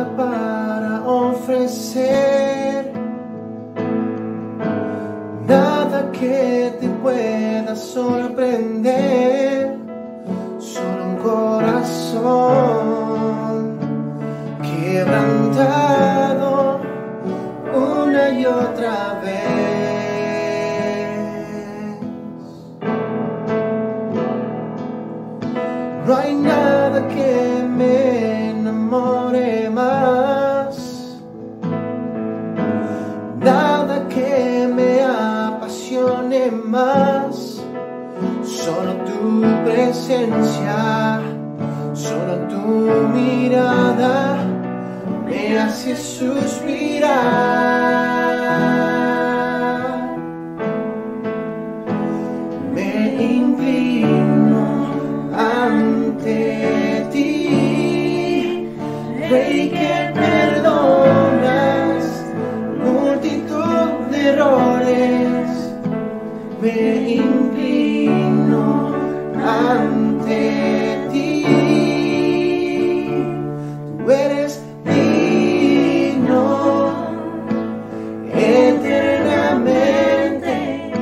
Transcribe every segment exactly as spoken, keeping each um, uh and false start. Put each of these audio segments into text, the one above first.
nada para ofrecer, nada que te pueda sorprender, solo un corazón quebrantado una y otra vez. No hay nada que me enamore más, nada que me apasione más, solo tu presencia, solo tu mirada me hace suspirar. Me inclino ante ti, Rey que perdonas multitud de errores. Me inclino ante ti, tú eres digno, eternamente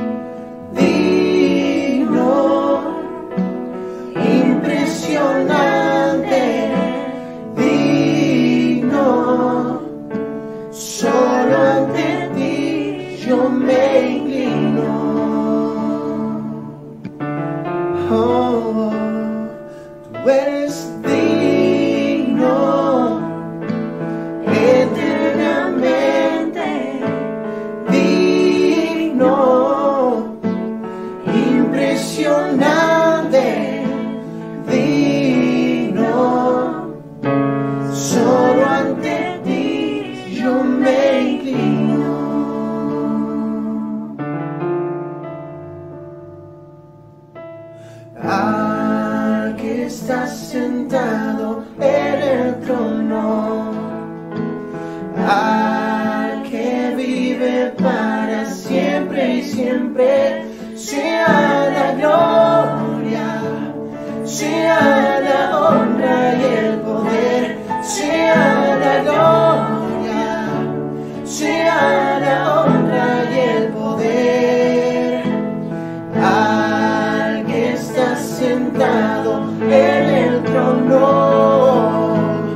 digno, impresionante, digno, solo ante ti yo me inclino. Oh, tú eres digno, eternamente digno, impresionante, digno, solo ante ti yo me inclino. Al que está sentado en el trono, al que vive para siempre y siempre, sea la gloria, sea la honra y el poder, sea la gloria, sea la honra y el poder, al que está sentado en el trono,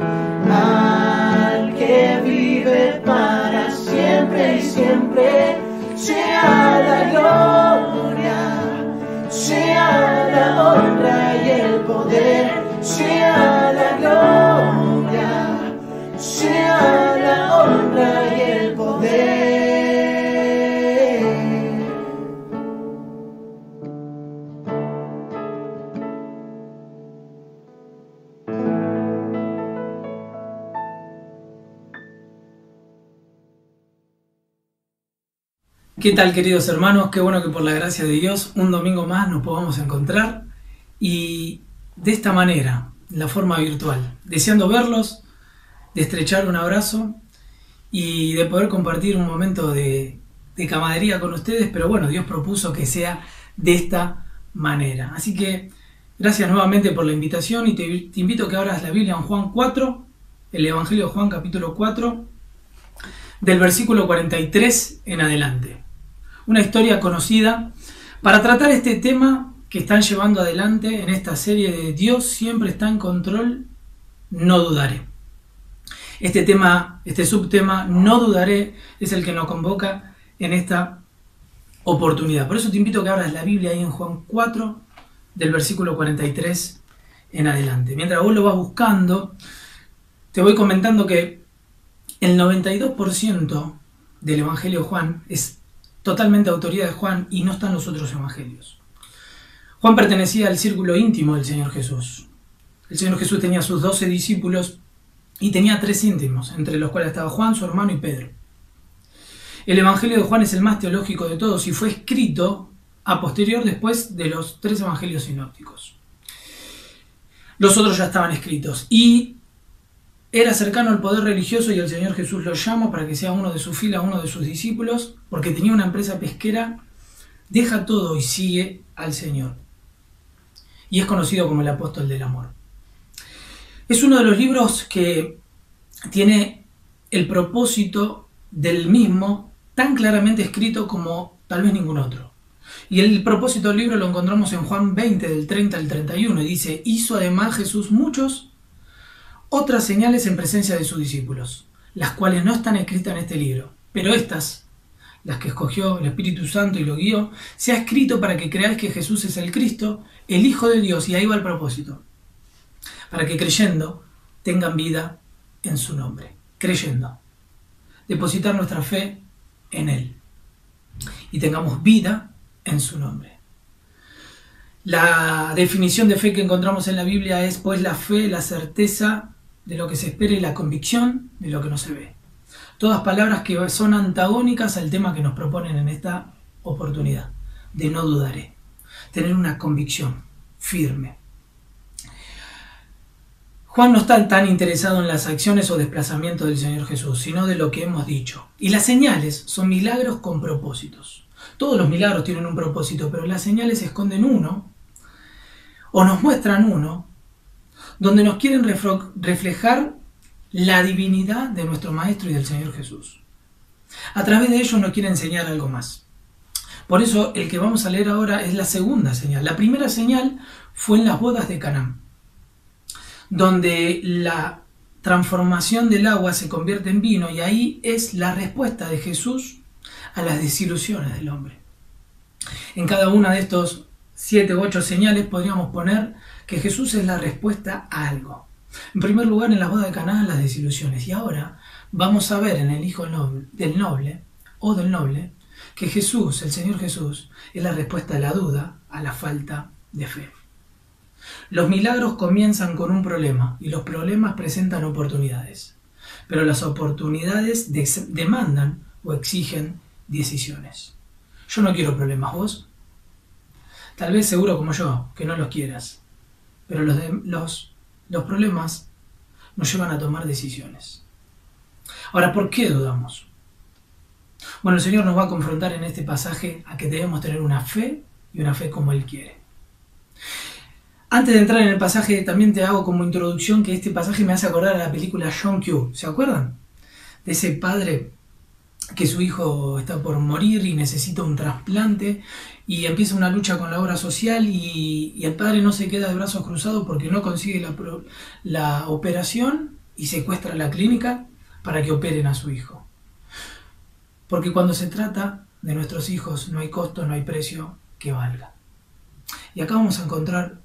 al que vive para siempre y siempre, sea la gloria, sea la honra y el poder, sea la gloria, sea la honra y el poder. ¿Qué tal, queridos hermanos? Qué bueno que por la gracia de Dios un domingo más nos podamos encontrar y de esta manera, la forma virtual, deseando verlos, de estrechar un abrazo y de poder compartir un momento de, de camaradería con ustedes, pero bueno, Dios propuso que sea de esta manera. Así que gracias nuevamente por la invitación y te, te invito a que abras la Biblia en Juan cuatro, el Evangelio de Juan capítulo cuatro, del versículo cuarenta y tres en adelante. Una historia conocida para tratar este tema que están llevando adelante en esta serie de Dios siempre está en control, no dudaré. Este tema, este subtema, no dudaré, es el que nos convoca en esta oportunidad. Por eso te invito a que abras la Biblia ahí en Juan cuatro, del versículo cuarenta y tres en adelante. Mientras vos lo vas buscando, te voy comentando que el noventa y dos por ciento del Evangelio de Juan es totalmente autoría de Juan y no están los otros evangelios. Juan pertenecía al círculo íntimo del Señor Jesús. El Señor Jesús tenía sus doce discípulos y tenía tres íntimos, entre los cuales estaba Juan, su hermano y Pedro. El Evangelio de Juan es el más teológico de todos y fue escrito a posterior después de los tres evangelios sinópticos. Los otros ya estaban escritos y era cercano al poder religioso y el Señor Jesús lo llama para que sea uno de su fila, uno de sus discípulos, porque tenía una empresa pesquera, deja todo y sigue al Señor. Y es conocido como el apóstol del amor. Es uno de los libros que tiene el propósito del mismo tan claramente escrito como tal vez ningún otro. Y el propósito del libro lo encontramos en Juan veinte, del treinta al treinta y uno, y dice: hizo además Jesús muchos otras señales en presencia de sus discípulos, las cuales no están escritas en este libro, pero estas, las que escogió el Espíritu Santo y lo guió, se ha escrito para que creáis que Jesús es el Cristo, el Hijo de Dios, y ahí va el propósito, para que creyendo tengan vida en su nombre. Creyendo, depositar nuestra fe en Él y tengamos vida en su nombre. La definición de fe que encontramos en la Biblia es, pues, la fe, la certeza de lo que se espera y la convicción de lo que no se ve. Todas palabras que son antagónicas al tema que nos proponen en esta oportunidad, de no dudaré. Tener una convicción firme. Juan no está tan interesado en las acciones o desplazamientos del Señor Jesús, sino de lo que hemos dicho. Y las señales son milagros con propósitos. Todos los milagros tienen un propósito, pero las señales esconden uno, o nos muestran uno, donde nos quieren reflejar la divinidad de nuestro Maestro y del Señor Jesús. A través de ellos nos quiere enseñar algo más. Por eso el que vamos a leer ahora es la segunda señal. La primera señal fue en las bodas de Caná, donde la transformación del agua se convierte en vino, y ahí es la respuesta de Jesús a las desilusiones del hombre. En cada una de estos siete u ocho señales podríamos poner que Jesús es la respuesta a algo. En primer lugar, en la boda de Caná, las desilusiones. Y ahora vamos a ver en el Hijo del Noble, o del Noble, que Jesús, el Señor Jesús, es la respuesta a la duda, a la falta de fe. Los milagros comienzan con un problema, y los problemas presentan oportunidades. Pero las oportunidades demandan o exigen decisiones. Yo no quiero problemas, ¿vos? Tal vez seguro como yo, que no los quieras. Pero los, de, los, los problemas nos llevan a tomar decisiones. Ahora, ¿por qué dudamos? Bueno, el Señor nos va a confrontar en este pasaje a que debemos tener una fe, y una fe como Él quiere. Antes de entrar en el pasaje, también te hago como introducción que este pasaje me hace acordar a la película John Q. ¿Se acuerdan? De ese padre que su hijo está por morir y necesita un trasplante, y empieza una lucha con la obra social, y, y el padre no se queda de brazos cruzados porque no consigue la, la operación, y secuestra la clínica para que operen a su hijo. Porque cuando se trata de nuestros hijos no hay costo, no hay precio que valga. Y acá vamos a encontrar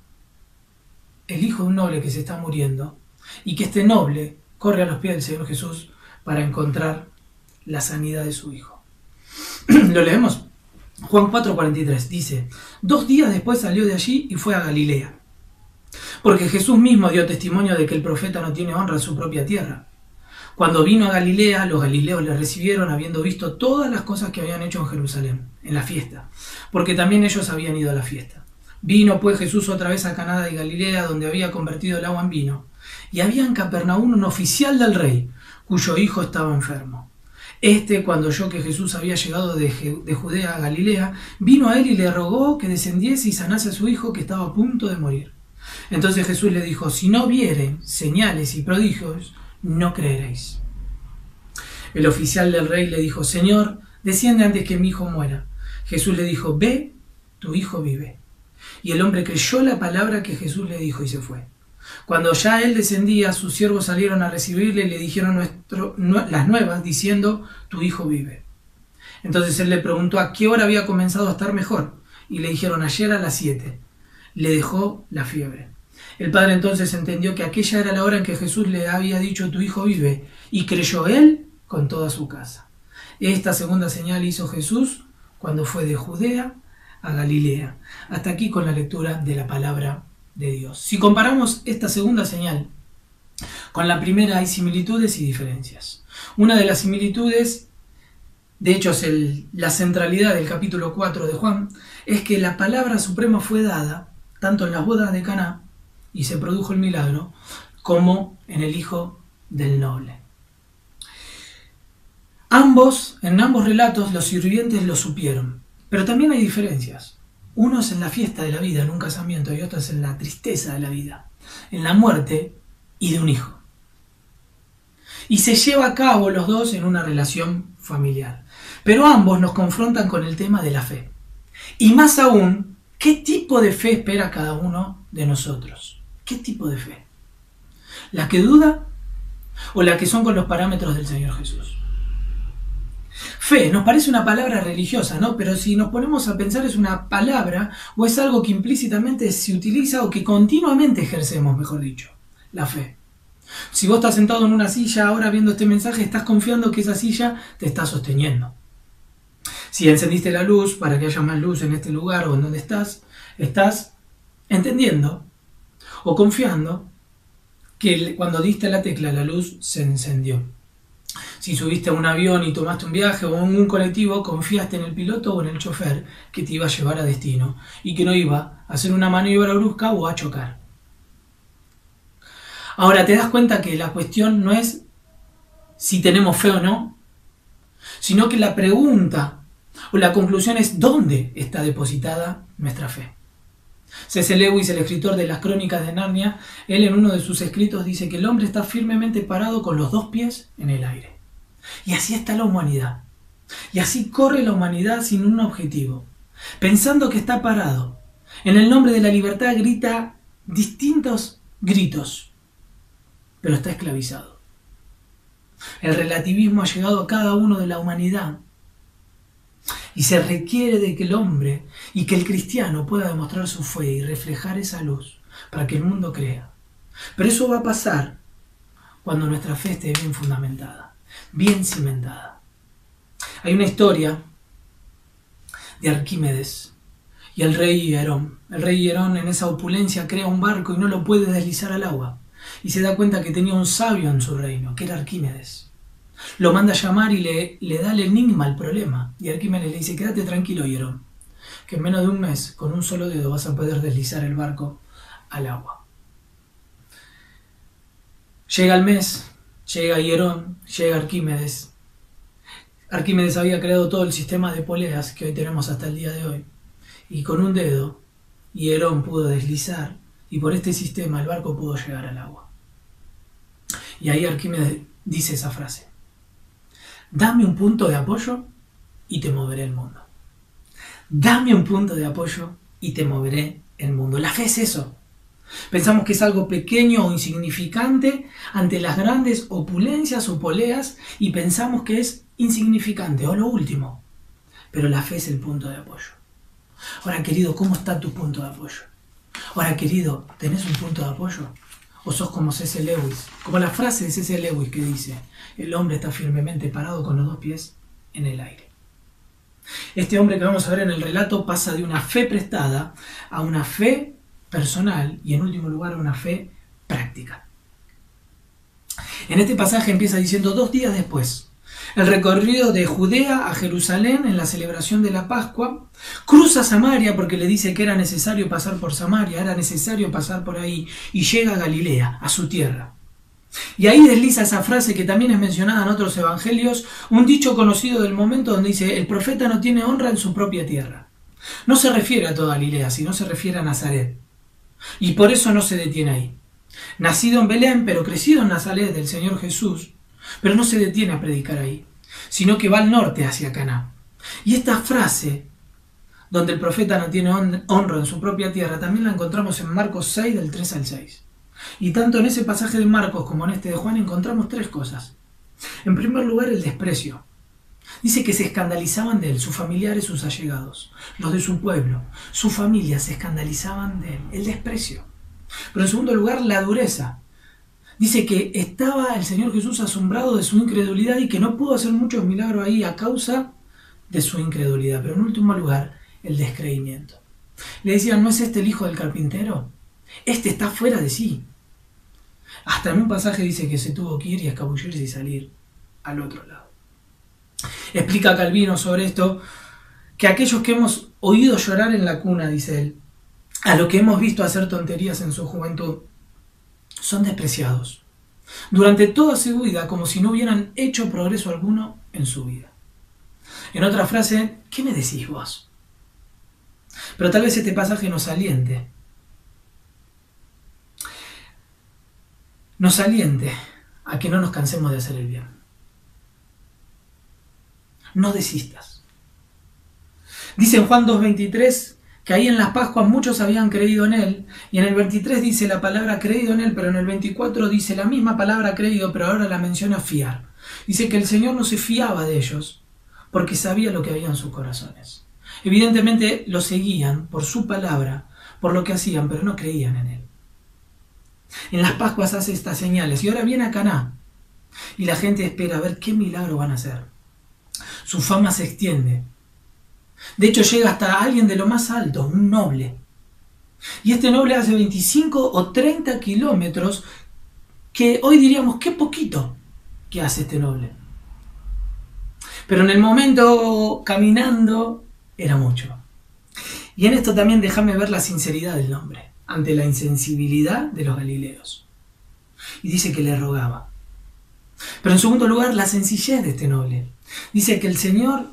el hijo de un noble que se está muriendo, y que este noble corre a los pies del Señor Jesús para encontrar la sanidad de su hijo. Lo leemos. Juan cuatro cuarenta y tres dice: dos días después salió de allí y fue a Galilea, porque Jesús mismo dio testimonio de que el profeta no tiene honra en su propia tierra. Cuando vino a Galilea, los galileos le recibieron, habiendo visto todas las cosas que habían hecho en Jerusalén, en la fiesta, porque también ellos habían ido a la fiesta. Vino pues Jesús otra vez a Caná de Galilea, donde había convertido el agua en vino. Y había en Capernaum un oficial del rey, cuyo hijo estaba enfermo. Este, cuando oyó que Jesús había llegado de, de Judea a Galilea, vino a él y le rogó que descendiese y sanase a su hijo, que estaba a punto de morir. Entonces Jesús le dijo: si no vieren señales y prodigios, no creeréis. El oficial del rey le dijo: Señor, desciende antes que mi hijo muera. Jesús le dijo: ve, tu hijo vive. Y el hombre creyó la palabra que Jesús le dijo y se fue. Cuando ya él descendía, sus siervos salieron a recibirle y le dijeron nuestro, no, las nuevas, diciendo: tu hijo vive. Entonces él le preguntó a qué hora había comenzado a estar mejor, y le dijeron: ayer a las siete. Le dejó la fiebre. El padre entonces entendió que aquella era la hora en que Jesús le había dicho: tu hijo vive, y creyó él con toda su casa. Esta segunda señal hizo Jesús cuando fue de Judea a Galilea. Hasta aquí con la lectura de la palabra de Dios. Si comparamos esta segunda señal con la primera, hay similitudes y diferencias. Una de las similitudes, de hecho es el, la centralidad del capítulo cuatro de Juan, es que la palabra suprema fue dada tanto en las bodas de Caná, y se produjo el milagro, como en el hijo del noble. Ambos, en ambos relatos, los sirvientes lo supieron, pero también hay diferencias. Uno es en la fiesta de la vida, en un casamiento, y otro es en la tristeza de la vida, en la muerte y de un hijo. y se lleva a cabo los dos en una relación familiar. Pero ambos nos confrontan con el tema de la fe. Y más aún, ¿qué tipo de fe espera cada uno de nosotros? ¿Qué tipo de fe? ¿La que duda o la que son con los parámetros del Señor Jesús? Fe nos parece una palabra religiosa, ¿no? Pero si nos ponemos a pensar, es una palabra o es algo que implícitamente se utiliza o que continuamente ejercemos, mejor dicho, la fe. Si vos estás sentado en una silla ahora viendo este mensaje, estás confiando que esa silla te está sosteniendo. Si encendiste la luz para que haya más luz en este lugar o en donde estás, estás entendiendo o confiando que cuando diste la tecla la luz se encendió. Si subiste a un avión y tomaste un viaje o en un colectivo, confiaste en el piloto o en el chofer que te iba a llevar a destino y que no iba a hacer una maniobra brusca o a chocar. Ahora te das cuenta que la cuestión no es si tenemos fe o no, sino que la pregunta o la conclusión es ¿dónde está depositada nuestra fe? C S Lewis, el escritor de las Crónicas de Narnia, él en uno de sus escritos dice que el hombre está firmemente parado con los dos pies en el aire. Y así está la humanidad. Y así corre la humanidad sin un objetivo. Pensando que está parado. En el nombre de la libertad grita distintos gritos. Pero está esclavizado. El relativismo ha llegado a cada uno de la humanidad. Y se requiere de que el hombre y que el cristiano pueda demostrar su fe y reflejar esa luz para que el mundo crea. Pero eso va a pasar cuando nuestra fe esté bien fundamentada, bien cimentada. Hay una historia de Arquímedes y el rey Hierón. El rey Hierón en esa opulencia crea un barco y no lo puede deslizar al agua. Y se da cuenta que tenía un sabio en su reino, que era Arquímedes. Lo manda a llamar y le, le da el enigma al problema. Y Arquímedes le dice, quédate tranquilo, Hierón, que en menos de un mes, con un solo dedo, vas a poder deslizar el barco al agua. Llega el mes, llega Hierón, llega Arquímedes. Arquímedes había creado todo el sistema de poleas que hoy tenemos hasta el día de hoy. Y con un dedo, Hierón pudo deslizar, y por este sistema el barco pudo llegar al agua. Y ahí Arquímedes dice esa frase. Dame un punto de apoyo y te moveré el mundo. Dame un punto de apoyo y te moveré el mundo. La fe es eso. Pensamos que es algo pequeño o insignificante ante las grandes opulencias o poleas y pensamos que es insignificante o lo último. Pero la fe es el punto de apoyo. Ahora, querido, ¿cómo está tu punto de apoyo? Ahora, querido, ¿tenés un punto de apoyo? ¿O sos como C S Lewis? Como la frase de C S Lewis que dice, el hombre está firmemente parado con los dos pies en el aire. Este hombre que vamos a ver en el relato pasa de una fe prestada a una fe personal y en último lugar a una fe práctica. En este pasaje empieza diciendo dos días después. El recorrido de Judea a Jerusalén en la celebración de la Pascua, cruza Samaria porque le dice que era necesario pasar por Samaria, era necesario pasar por ahí, y llega a Galilea, a su tierra. Y ahí desliza esa frase que también es mencionada en otros evangelios, un dicho conocido del momento donde dice, el profeta no tiene honra en su propia tierra. No se refiere a toda Galilea, sino se refiere a Nazaret. Y por eso no se detiene ahí. Nacido en Belén, pero crecido en Nazaret del Señor Jesús, pero no se detiene a predicar ahí, sino que va al norte hacia Caná. Y esta frase, donde el profeta no tiene honra en su propia tierra, también la encontramos en Marcos seis, del tres al seis. Y tanto en ese pasaje de Marcos como en este de Juan encontramos tres cosas. En primer lugar, el desprecio. Dice que se escandalizaban de él, sus familiares, sus allegados, los de su pueblo, su familia se escandalizaban de él, el desprecio. Pero en segundo lugar, la dureza. Dice que estaba el Señor Jesús asombrado de su incredulidad y que no pudo hacer muchos milagros ahí a causa de su incredulidad. Pero en último lugar, el descreimiento. Le decían, ¿no es este el hijo del carpintero? Este está fuera de sí. Hasta en un pasaje dice que se tuvo que ir y escabullirse y salir al otro lado. Explica Calvino sobre esto, que aquellos que hemos oído llorar en la cuna, dice él, a lo que hemos visto hacer tonterías en su juventud, son despreciados durante toda su vida como si no hubieran hecho progreso alguno en su vida. En otra frase, ¿qué me decís vos? Pero tal vez este pasaje nos aliente. Nos aliente a que no nos cansemos de hacer el bien. No desistas. Dice en Juan dos veintitrés que ahí en las Pascuas muchos habían creído en él, y en el veintitrés dice la palabra creído en él, pero en el veinticuatro dice la misma palabra creído, pero ahora la menciona fiar. Dice que el Señor no se fiaba de ellos porque sabía lo que había en sus corazones. Evidentemente lo seguían por su palabra, por lo que hacían, pero no creían en él. En las Pascuas hace estas señales y ahora viene a Caná y la gente espera a ver qué milagro van a hacer. Su fama se extiende. De hecho llega hasta alguien de lo más alto, un noble. Y este noble hace veinticinco o treinta kilómetros, que hoy diríamos qué poquito que hace este noble. Pero en el momento caminando era mucho. Y en esto también déjame ver la sinceridad del hombre ante la insensibilidad de los galileos. Y dice que le rogaba. Pero en segundo lugar, la sencillez de este noble. Dice que el Señor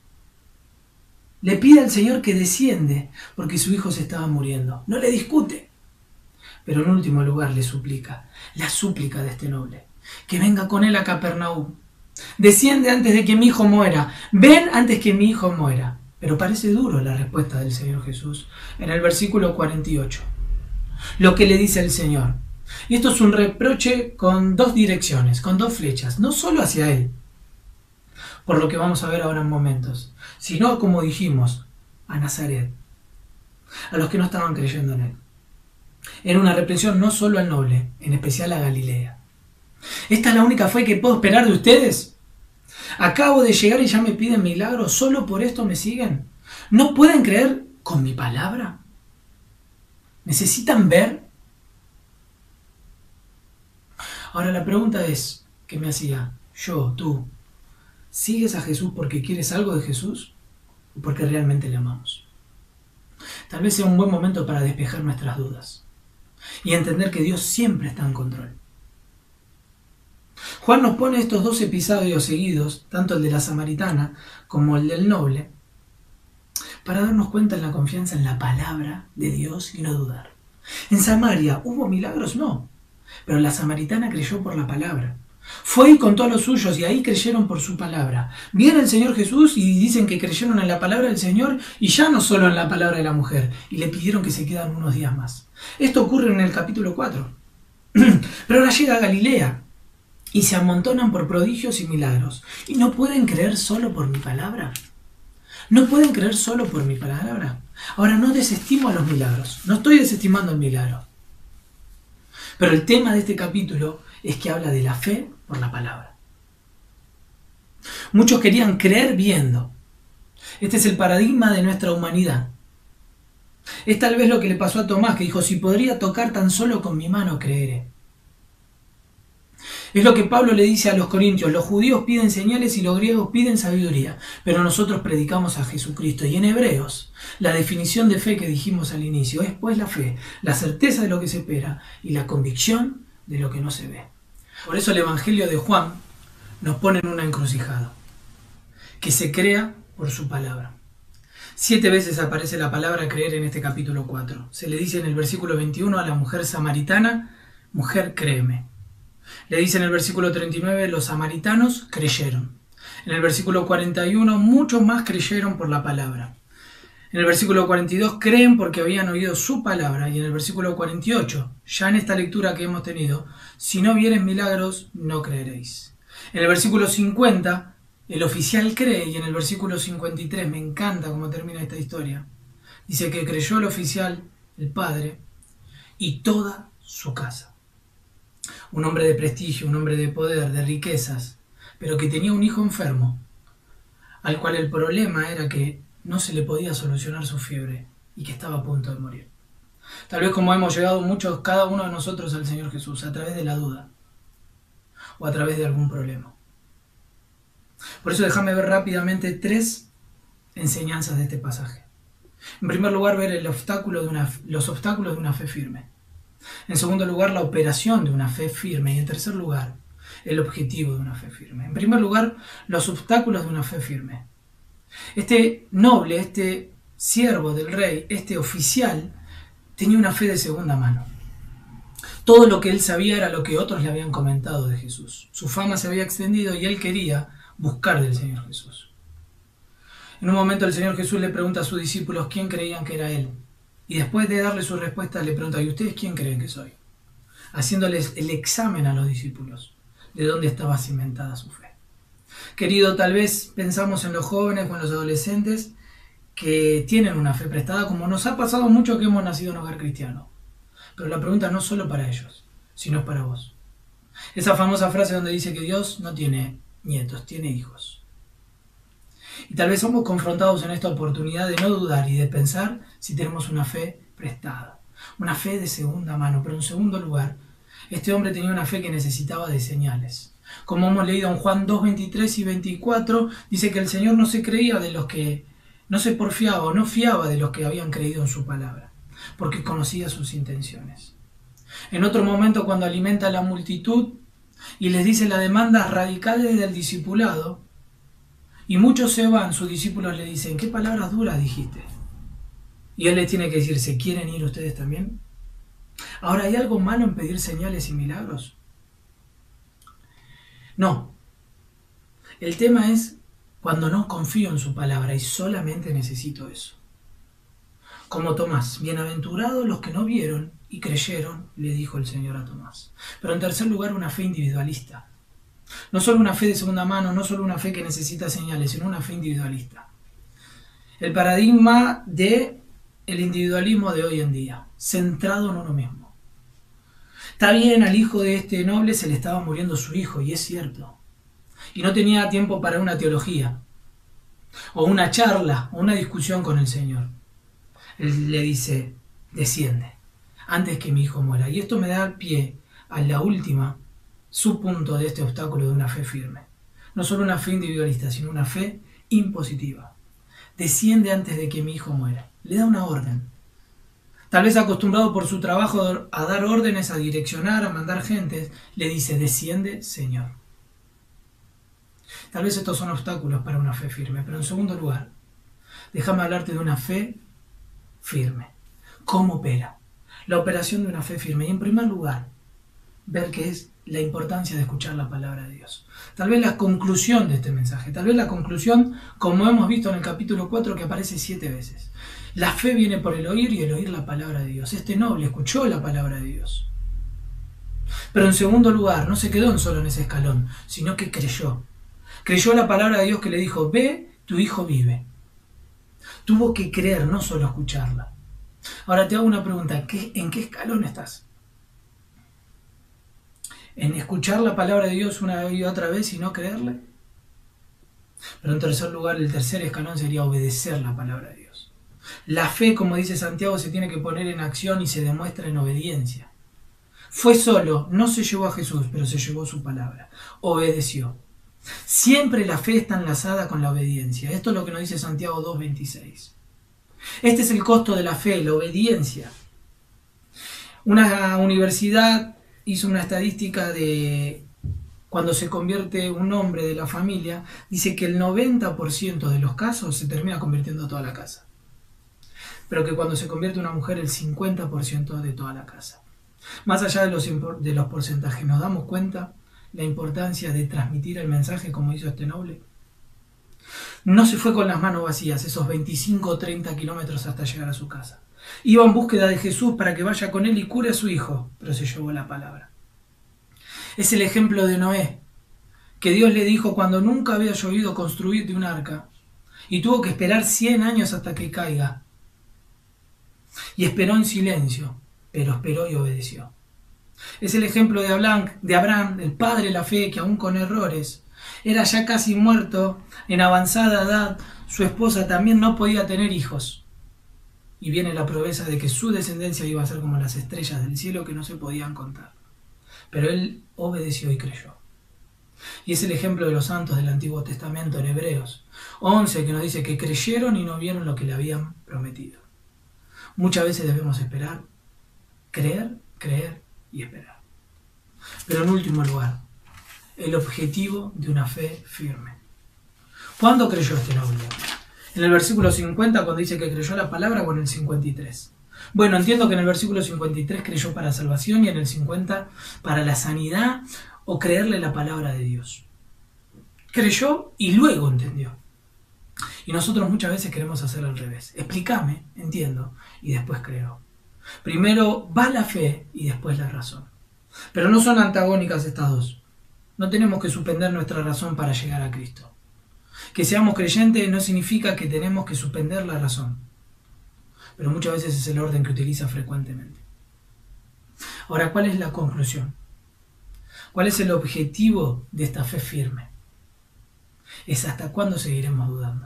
le pide al Señor que desciende porque su hijo se estaba muriendo. No le discute. Pero en último lugar le suplica, la súplica de este noble, que venga con él a Capernaum. Desciende antes de que mi hijo muera. Ven antes que mi hijo muera. Pero parece duro la respuesta del Señor Jesús en el versículo cuarenta y ocho. Lo que le dice el Señor. Y esto es un reproche con dos direcciones, con dos flechas, no solo hacia él, por lo que vamos a ver ahora en momentos, sino, como dijimos, a Nazaret, a los que no estaban creyendo en él. Era una reprensión no solo al noble, en especial a Galilea. ¿Esta es la única fe que puedo esperar de ustedes? Acabo de llegar y ya me piden milagros, ¿solo por esto me siguen? ¿No pueden creer con mi palabra? ¿Necesitan ver? Ahora la pregunta es, que me hacía, yo, tú, ¿sigues a Jesús porque quieres algo de Jesús o porque realmente le amamos? Tal vez sea un buen momento para despejar nuestras dudas y entender que Dios siempre está en control. Juan nos pone estos dos episodios seguidos, tanto el de la samaritana como el del noble, para darnos cuenta en la confianza en la palabra de Dios y no dudar. En Samaria, ¿hubo milagros? No, pero la samaritana creyó por la palabra. Fue y contó a los suyos y ahí creyeron por su palabra. Viene el Señor Jesús y dicen que creyeron en la palabra del Señor y ya no solo en la palabra de la mujer, y le pidieron que se quedaran unos días más. Esto ocurre en el capítulo cuatro. Pero ahora llega a Galilea y se amontonan por prodigios y milagros. ¿Y no pueden creer solo por mi palabra? ¿No pueden creer solo por mi palabra? Ahora, no desestimo a los milagros. No estoy desestimando el milagro. Pero el tema de este capítulo es que habla de la fe por la palabra. Muchos querían creer viendo. Este es el paradigma de nuestra humanidad. Es tal vez lo que le pasó a Tomás, que dijo, si podría tocar tan solo con mi mano, creeré. Es lo que Pablo le dice a los corintios, los judíos piden señales y los griegos piden sabiduría, pero nosotros predicamos a Jesucristo. Y en Hebreos, la definición de fe que dijimos al inicio es pues la fe, la certeza de lo que se espera y la convicción de lo que no se ve. Por eso el Evangelio de Juan nos pone en una encrucijada, que se crea por su palabra. Siete veces aparece la palabra creer en este capítulo cuatro. Se le dice en el versículo veintiuno a la mujer samaritana, mujer, créeme. Le dice en el versículo treinta y nueve, los samaritanos creyeron. En el versículo cuarenta y uno, muchos más creyeron por la palabra. En el versículo cuarenta y dos, creen porque habían oído su palabra. Y en el versículo cuarenta y ocho, ya en esta lectura que hemos tenido, si no vieren milagros, no creeréis. En el versículo cincuenta, el oficial cree. Y en el versículo cincuenta y tres, me encanta cómo termina esta historia. Dice que creyó el oficial, el padre, y toda su casa. Un hombre de prestigio, un hombre de poder, de riquezas, pero que tenía un hijo enfermo, al cual el problema era que no se le podía solucionar su fiebre y que estaba a punto de morir. Tal vez como hemos llegado muchos, cada uno de nosotros al Señor Jesús, a través de la duda o a través de algún problema. Por eso déjame ver rápidamente tres enseñanzas de este pasaje. En primer lugar, ver el obstáculo de una, los obstáculos de una fe firme. En segundo lugar, la operación de una fe firme. Y en tercer lugar, el objetivo de una fe firme. En primer lugar, los obstáculos de una fe firme. Este noble, este siervo del rey, este oficial, tenía una fe de segunda mano. Todo lo que él sabía era lo que otros le habían comentado de Jesús. Su fama se había extendido y él quería buscar del Señor Jesús. En un momento el Señor Jesús le pregunta a sus discípulos quién creían que era él. Y después de darle su respuesta le pregunta, ¿y ustedes quién creen que soy? Haciéndoles el examen a los discípulos de dónde estaba cimentada su fe. Querido, tal vez pensamos en los jóvenes o en los adolescentes que tienen una fe prestada, como nos ha pasado mucho que hemos nacido en hogar cristiano. Pero la pregunta no es solo para ellos, sino es para vos. Esa famosa frase donde dice que Dios no tiene nietos, tiene hijos. Y tal vez somos confrontados en esta oportunidad de no dudar y de pensar si tenemos una fe prestada, una fe de segunda mano. Pero en segundo lugar, este hombre tenía una fe que necesitaba de señales. Como hemos leído en Juan dos, veintitrés y veinticuatro, dice que el Señor no se creía de los que, no se porfiaba o no fiaba de los que habían creído en su palabra, porque conocía sus intenciones. En otro momento, cuando alimenta a la multitud y les dice las demandas radicales del discipulado, y muchos se van, sus discípulos le dicen, ¿qué palabras duras dijiste? Y él les tiene que decir, ¿se quieren ir ustedes también? Ahora, ¿hay algo malo en pedir señales y milagros? No. El tema es cuando no confío en su palabra y solamente necesito eso. Como Tomás, bienaventurados los que no vieron y creyeron, le dijo el Señor a Tomás. Pero en tercer lugar, una fe individualista. No solo una fe de segunda mano, no solo una fe que necesita señales, sino una fe individualista. El paradigma del individualismo de hoy en día, centrado en uno mismo. Está bien, al hijo de este noble se le estaba muriendo su hijo, y es cierto. Y no tenía tiempo para una teología, o una charla, o una discusión con el Señor. Él le dice, desciende, antes que mi hijo muera. Y esto me da pie a la última subpunto de este obstáculo de una fe firme. No solo una fe individualista, sino una fe impositiva. Desciende antes de que mi hijo muera. Le da una orden. Tal vez acostumbrado por su trabajo a dar órdenes, a direccionar, a mandar gentes, le dice, desciende, Señor. Tal vez estos son obstáculos para una fe firme, pero en segundo lugar, déjame hablarte de una fe firme. ¿Cómo opera? La operación de una fe firme. Y en primer lugar, ver qué es la importancia de escuchar la palabra de Dios. Tal vez la conclusión de este mensaje, tal vez la conclusión, como hemos visto en el capítulo cuatro, que aparece siete veces. La fe viene por el oír y el oír la palabra de Dios. Este noble escuchó la palabra de Dios. Pero en segundo lugar, no se quedó solo en ese escalón, sino que creyó. Creyó la palabra de Dios que le dijo, ve, tu hijo vive. Tuvo que creer, no solo escucharla. Ahora te hago una pregunta, ¿qué, ¿en qué escalón estás? ¿En escuchar la palabra de Dios una y otra vez y no creerle? Pero en tercer lugar, el tercer escalón sería obedecer la palabra de Dios. La fe, como dice Santiago, se tiene que poner en acción y se demuestra en obediencia. Fue solo, no se llevó a Jesús, pero se llevó su palabra. Obedeció. Siempre la fe está enlazada con la obediencia. Esto es lo que nos dice Santiago dos veintiséis. Este es el costo de la fe, la obediencia. Una universidad hizo una estadística de cuando se convierte un hombre de la familia, dice que el noventa por ciento de los casos se termina convirtiendo toda la casa. Pero que cuando se convierte una mujer, el cincuenta por ciento de toda la casa. Más allá de los, de los porcentajes, ¿nos damos cuenta la importancia de transmitir el mensaje como hizo este noble? No se fue con las manos vacías, esos veinticinco o treinta kilómetros hasta llegar a su casa. Iba en búsqueda de Jesús para que vaya con él y cure a su hijo, pero se llevó la palabra. Es el ejemplo de Noé, que Dios le dijo cuando nunca había llovido construirte un arca, y tuvo que esperar cien años hasta que caiga. Y esperó en silencio, pero esperó y obedeció. Es el ejemplo de Abraham, de Abraham, el padre de la fe, que aún con errores, era ya casi muerto, en avanzada edad, su esposa también no podía tener hijos. Y viene la promesa de que su descendencia iba a ser como las estrellas del cielo que no se podían contar. Pero él obedeció y creyó. Y es el ejemplo de los santos del Antiguo Testamento en Hebreos once, que nos dice que creyeron y no vieron lo que le habían prometido. Muchas veces debemos esperar, creer, creer y esperar. Pero en último lugar, el objetivo de una fe firme. ¿Cuándo creyó este noble? En el versículo cincuenta, cuando dice que creyó la palabra, o en el cincuenta y tres. Bueno, entiendo que en el versículo cincuenta y tres creyó para salvación y en el cincuenta para la sanidad o creerle la palabra de Dios. Creyó y luego entendió. Y nosotros muchas veces queremos hacer al revés. Explícame, entiendo, y después creo. Primero va la fe y después la razón. Pero no son antagónicas estas dos. No tenemos que suspender nuestra razón para llegar a Cristo. Que seamos creyentes no significa que tenemos que suspender la razón. Pero muchas veces es el orden que utiliza frecuentemente. Ahora, ¿cuál es la conclusión? ¿Cuál es el objetivo de esta fe firme? Es hasta cuándo seguiremos dudando.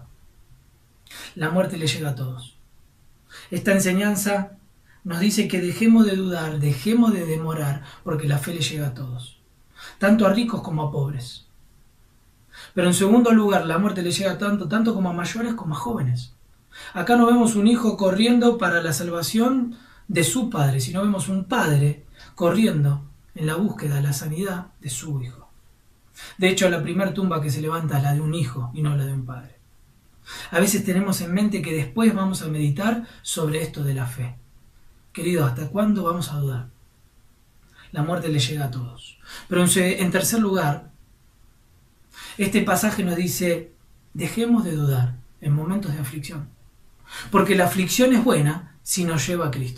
La muerte le llega a todos. Esta enseñanza nos dice que dejemos de dudar, dejemos de demorar, porque la fe le llega a todos, tanto a ricos como a pobres. Pero en segundo lugar, la muerte le llega tanto, tanto como a mayores como a jóvenes. Acá no vemos un hijo corriendo para la salvación de su padre, sino vemos un padre corriendo en la búsqueda de la sanidad de su hijo. De hecho, la primera tumba que se levanta es la de un hijo y no la de un padre. A veces tenemos en mente que después vamos a meditar sobre esto de la fe. Querido, ¿hasta cuándo vamos a dudar? La muerte le llega a todos. Pero en tercer lugar, este pasaje nos dice, dejemos de dudar en momentos de aflicción. Porque la aflicción es buena si nos lleva a Cristo.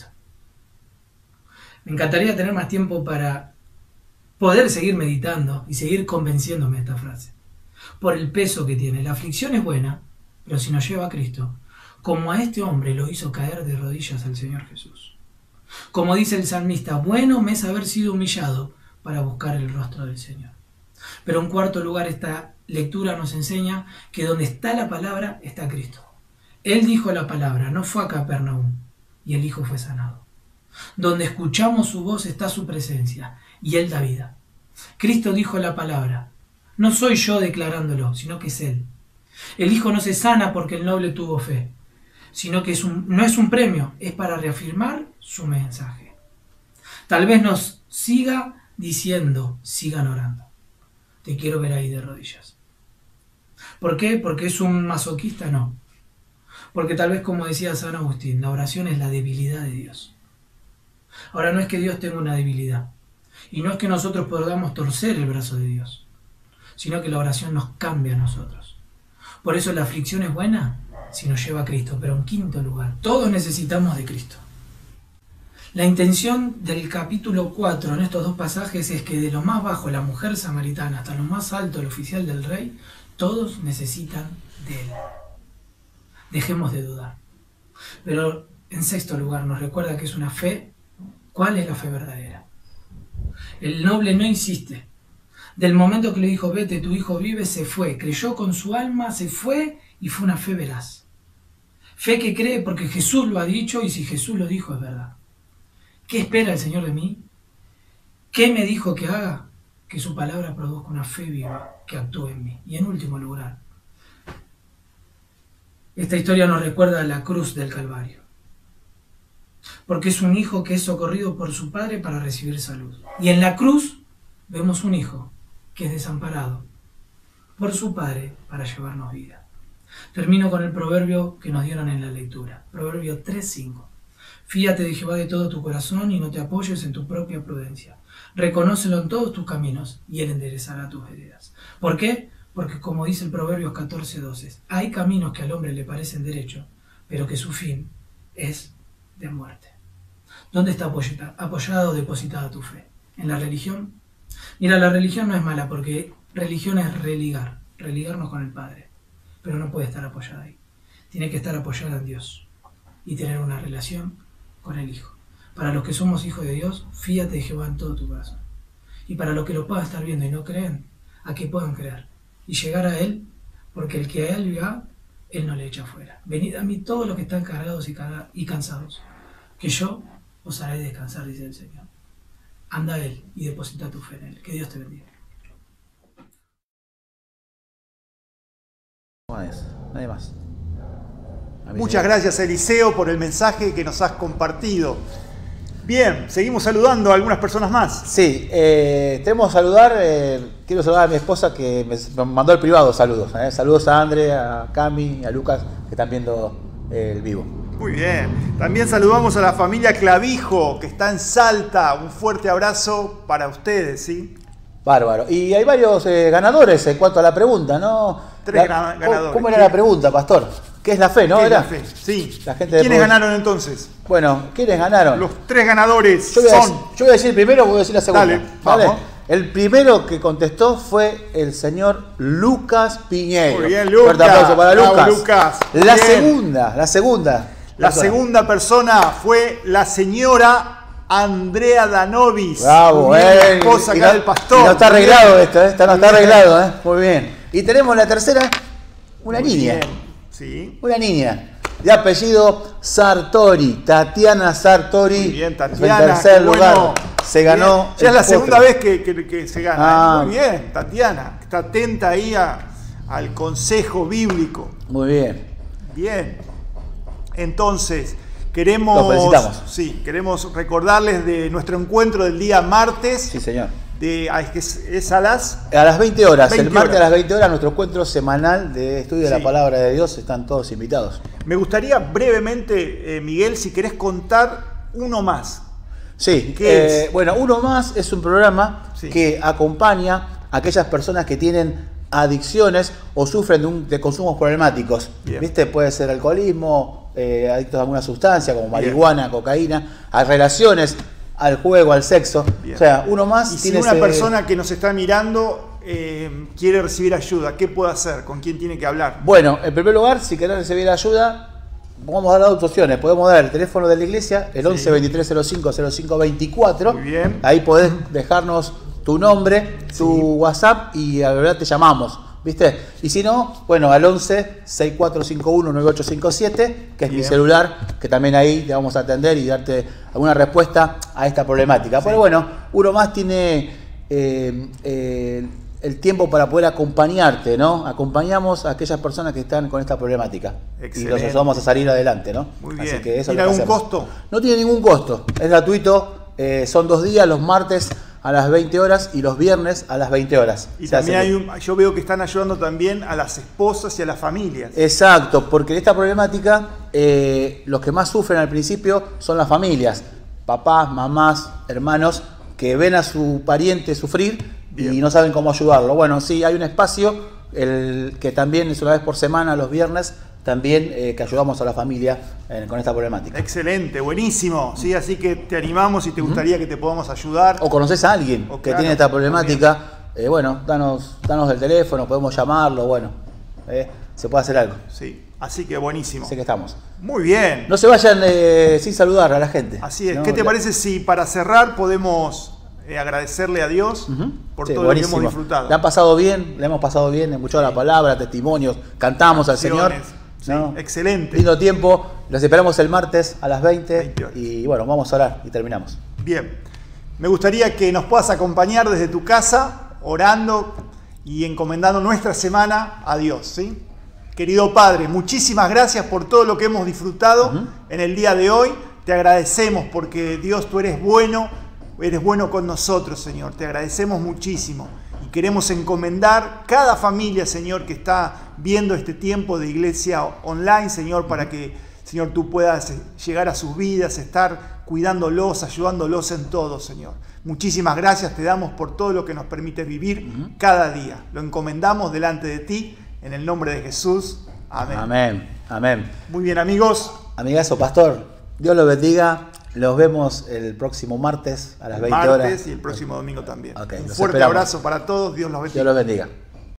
Me encantaría tener más tiempo para poder seguir meditando y seguir convenciéndome de esta frase. Por el peso que tiene. La aflicción es buena, pero si nos lleva a Cristo, como a este hombre lo hizo caer de rodillas al Señor Jesús. Como dice el salmista, bueno me es haber sido humillado para buscar el rostro del Señor. Pero en cuarto lugar, esta lectura nos enseña que donde está la palabra, está Cristo. Él dijo la palabra, no fue a Capernaum, y el Hijo fue sanado. Donde escuchamos su voz está su presencia, y Él da vida. Cristo dijo la palabra, no soy yo declarándolo, sino que es Él. El Hijo no se sana porque el noble tuvo fe, sino que es un, no es un premio, es para reafirmar su mensaje. Tal vez nos siga diciendo, sigan orando. Te quiero ver ahí de rodillas. ¿Por qué? ¿Porque es un masoquista? No. Porque tal vez, como decía San Agustín, la oración es la debilidad de Dios. Ahora, no es que Dios tenga una debilidad, y no es que nosotros podamos torcer el brazo de Dios, sino que la oración nos cambia a nosotros. Por eso la aflicción es buena si nos lleva a Cristo, pero en quinto lugar, todos necesitamos de Cristo. La intención del capítulo cuatro en estos dos pasajes es que de lo más bajo, la mujer samaritana, hasta lo más alto, el oficial del rey, todos necesitan de Él. Dejemos de dudar. Pero en sexto lugar nos recuerda que es una fe. ¿Cuál es la fe verdadera? El noble no insiste. Del momento que le dijo, vete, tu hijo vive, se fue. Creyó con su alma, se fue y fue una fe veraz. Fe que cree porque Jesús lo ha dicho y si Jesús lo dijo es verdad. ¿Qué espera el Señor de mí? ¿Qué me dijo que haga? Que su palabra produzca una fe viva que actúe en mí. Y en último lugar, esta historia nos recuerda la cruz del Calvario. Porque es un hijo que es socorrido por su padre para recibir salud. Y en la cruz vemos un hijo que es desamparado por su padre para llevarnos vida. Termino con el proverbio que nos dieron en la lectura. Proverbio tres cinco. Fíate de Jehová de todo tu corazón y no te apoyes en tu propia prudencia. Reconócelo en todos tus caminos y Él enderezará tus veredas. ¿Por qué? Porque como dice el Proverbios catorce doce, hay caminos que al hombre le parecen derechos, pero que su fin es de muerte. ¿Dónde está apoyada, apoyada o depositada tu fe? ¿En la religión? Mira, la religión no es mala porque religión es religar, religarnos con el Padre, pero no puede estar apoyada ahí. Tiene que estar apoyada en Dios y tener una relación con el Hijo. Para los que somos hijos de Dios, fíate de Jehová en todo tu corazón. Y para los que lo puedan estar viendo y no creen, a que puedan creer y llegar a Él, porque el que a Él va, Él no le echa fuera. Venid a mí todos los que están cargados y cansados, que yo os haré descansar, dice el Señor. Anda a Él y deposita tu fe en Él. Que Dios te bendiga. Nadie más. Muchas gracias, Eliseo, por el mensaje que nos has compartido. Bien, seguimos saludando a algunas personas más. Sí, eh, tenemos que saludar, eh, quiero saludar a mi esposa que me mandó al privado saludos. Eh. Saludos a André, a Cami, a Lucas, que están viendo eh, el vivo. Muy bien. También saludamos a la familia Clavijo, que está en Salta. Un fuerte abrazo para ustedes, ¿sí? Bárbaro. Y hay varios eh, ganadores en cuanto a la pregunta, ¿no? Tres la, ganadores. ¿Cómo era la pregunta, pastor? ¿Qué es la fe, no? ¿Qué es ¿Era? la fe? Sí. La gente de ¿Quiénes Poder. ganaron entonces? Bueno, ¿quiénes ganaron? Los tres ganadores yo voy a son... decir, yo voy a decir primero, voy a decir la segunda. Dale, ¿vale? vamos. El primero que contestó fue el señor Lucas Piñeiro. Muy bien, Lucas. Fuerte aplauso para Bravo, Lucas. Lucas. La Bien. segunda, la segunda. La persona. segunda persona fue la señora Andrea Danovis. Bravo, Muy bien, eh. la esposa Y acá no- del pastor. y no está Muy arreglado bien. esto, eh, esto no Muy está bien. arreglado, ¿eh? Muy bien. Y tenemos la tercera, una Muy niña. bien. Sí. Una niña. De apellido Sartori, Tatiana Sartori. Muy bien, En Tatiana. tercer qué lugar. bueno. Se ganó. Bien. Ya es el la segunda postre. vez que, que- que se gana. Ah. ¿eh? Muy bien, Tatiana. Está atenta ahí a- al consejo bíblico. Muy bien. Bien. Entonces, queremos, Los felicitamos. sí, queremos recordarles de nuestro encuentro del día martes. Sí, señor. De, ah, es, que es, es a las... A las veinte horas, veinte el martes horas. a las veinte horas, nuestro encuentro semanal de estudio de Sí. la palabra de Dios. Están todos invitados. Me gustaría brevemente, eh, Miguel, si querés contar uno más. Sí, ¿Qué eh, es? bueno, Uno Más es un programa Sí. que acompaña a aquellas personas que tienen adicciones o sufren de, un- de consumos problemáticos. Bien. ¿Viste? Puede ser alcoholismo, eh, adictos a alguna sustancia como Bien. marihuana, cocaína, a relaciones, al juego, al sexo. Bien. O sea, Uno Más Y si tiene una ese- persona que nos está mirando eh, quiere recibir ayuda, ¿qué puede hacer? ¿Con quién tiene que hablar? Bueno, en primer lugar, si querés recibir ayuda, vamos a dar dos opciones. Podemos dar el teléfono de la iglesia, el Sí. once veintitrés cero cinco cero cinco veinticuatro. Muy bien. Ahí podés dejarnos tu nombre, tu Sí. WhatsApp y a la verdad te llamamos. ¿Viste? Y si no, bueno, al once sesenta y cuatro cincuenta y uno noventa y ocho cincuenta y siete, que es mi Bien. celular, que también ahí te vamos a atender y darte alguna respuesta a esta problemática. Sí. Pero bueno, Uno Más tiene eh, eh, el tiempo para poder acompañarte, ¿no? Acompañamos a aquellas personas que están con esta problemática. Y Excelente. los ayudamos a salir adelante, ¿no? Muy Así bien. que eso es ¿Tiene lo que algún hacemos. costo? No tiene ningún costo, es gratuito, eh, son dos días, los martes a las veinte horas y los viernes a las veinte horas. Y Se también hace- hay un, yo veo que están ayudando también a las esposas y a las familias. Exacto, porque en esta problemática eh, los que más sufren al principio son las familias, papás, mamás, hermanos, que ven a su pariente sufrir Bien. y no saben cómo ayudarlo. Bueno, sí, hay un espacio el, que también es una vez por semana, los viernes, también eh, que ayudamos a la familia eh, con esta problemática. Excelente, buenísimo. ¿Sí? Así que te animamos si te gustaría que te podamos ayudar. O conoces a alguien O que claro, tiene esta problemática, eh, bueno, danos, danos el teléfono, podemos llamarlo, bueno, eh, se puede hacer algo. Sí, así que buenísimo. Así que estamos. Muy bien. No se vayan eh, sin saludar a la gente. Así es. ¿no? ¿Qué te La- parece si para cerrar podemos eh, agradecerle a Dios Ujú. por Sí, todo buenísimo. lo que hemos disfrutado? Le han pasado bien, le hemos pasado bien, escuchado la palabra, testimonios, cantamos al Señor. Canciones. Sí, ¿no? excelente. Lindo tiempo, los esperamos el martes a las veinte, veinte horas. y bueno, vamos a orar y terminamos. Bien. Me gustaría que nos puedas acompañar desde tu casa, orando y encomendando nuestra semana a Dios, ¿sí? Querido Padre, muchísimas gracias por todo lo que hemos disfrutado Ujú. en el día de hoy. Te agradecemos porque Dios, tú eres bueno, eres bueno con nosotros, Señor. Te agradecemos muchísimo. Y queremos encomendar cada familia, Señor, que está viendo este tiempo de iglesia online, Señor, para que, Señor, tú puedas llegar a sus vidas, estar cuidándolos, ayudándolos en todo, Señor. Muchísimas gracias te damos por todo lo que nos permite vivir Ujú. cada día. Lo encomendamos delante de ti, en el nombre de Jesús. Amén. Amén, amén. Muy bien, amigos. Amigazo pastor, Dios los bendiga. Los vemos el próximo martes a las El veinte martes horas. y el próximo domingo también. Ok, Un los fuerte esperamos. abrazo para todos. Dios los bendiga. Dios los bendiga.